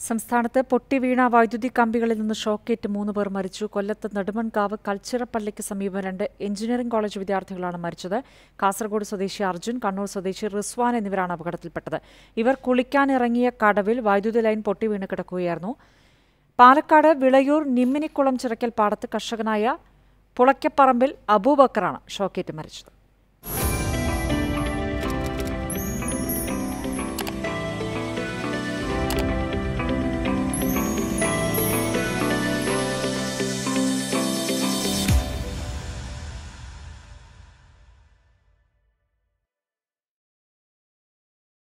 സംസ്ഥാനത്ത് പൊട്ടിവീണ വൈദ്യുതി കമ്പികളിൽ നിന്ന് ഷോക്കേറ്റ് 3 പേർ മരിച്ചു. കൊല്ലത്ത് നെടുമൺകാവ് കൽച്ചിറപ്പള്ളിക്ക് സമീപം 2 എഞ്ചിനീയറിംഗ് കോളേജ് വിദ്യാർത്ഥികളാണ് മരിച്ചത്. കാസർഗോഡ് സ്വദേശി അർജുൻ, കണ്ണൂർ സ്വദേശി റിസ്വാൻ എന്നിവരാണ് അപകടത്തിൽപ്പെട്ടത്. ഇവർ കുളിക്കാനിറങ്ങിയ കടവിൽ വൈദ്യുതി ലൈൻ പൊട്ടിവീണ് കിടക്കുകയായിരുന്നു. പാലക്കാട് വിളയൂർ നിമ്മിനിക്കുളം ചിറക്കൽ പാടത്ത് കർഷകനായ പുളയ്ക്കപ്പറമ്പിൽ അബൂബക്കറാണ് ഷോക്കേറ്റ് മരിച്ചത്.